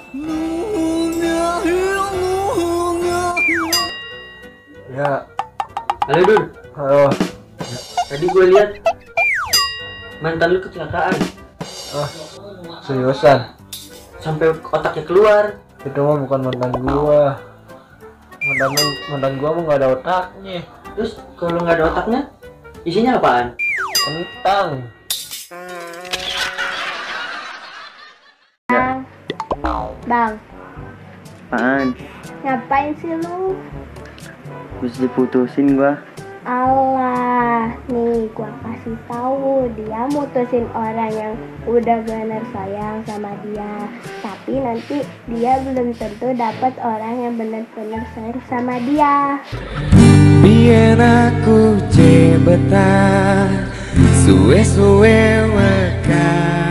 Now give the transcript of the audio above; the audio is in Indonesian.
Ya, Halo Dul, halo. tadi gue lihat mantan lu kecelakaan Ah, seriusan? sampai otaknya keluar. Itu mah bukan mantan gua. Mantan gua mah nggak ada otaknya. Terus kalau nggak ada otaknya, isinya apaan? Kentang. Bang, Apaan? ngapain sih lu? Terus diputusin gua. Allah, nih gua kasih tahu, dia mutusin orang yang udah bener sayang sama dia. Tapi nanti dia belum tentu dapat orang yang bener-bener sayang sama dia. Biar aku cebetan suwe-suwe weka